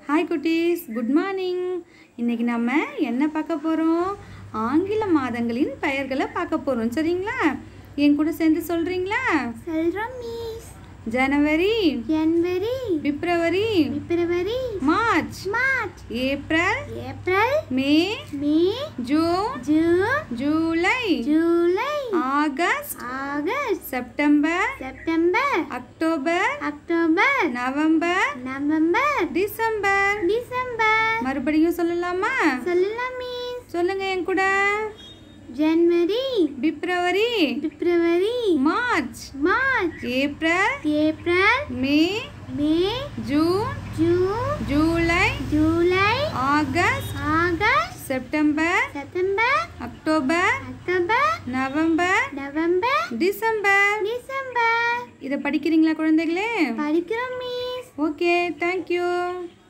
हाय कुटीस good morning இன்னைக்கு நம்ம என்ன பார்க்க போறோம் ஆங்கில மாதங்களின் பெயர்களை பார்க்க போறோம் சரிங்களா என் கூட சேர்ந்து சொல்றீங்களா சொல்றோம் miss January February March April May June July August September October November December மறுபடியும் சொல்லலாமா சொல்லுங்க என் கூட January February March April May June July August September October November December இதை படிக்கிறீங்களா குழந்தைகளே படிக்கிறோம் மிஸ் ஓகே தேங்க்யூ